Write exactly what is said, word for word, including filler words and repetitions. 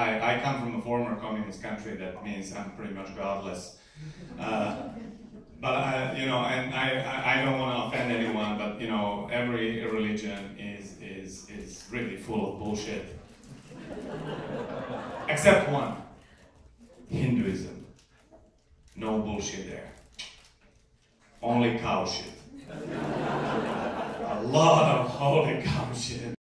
I, I come from a former communist country. That means I'm pretty much godless. Uh, but I, you know, and I, I don't want to offend anyone, but you know, every religion is is is really full of bullshit, except one: Hinduism. No bullshit there. Only cow shit. A lot of holy cow shit.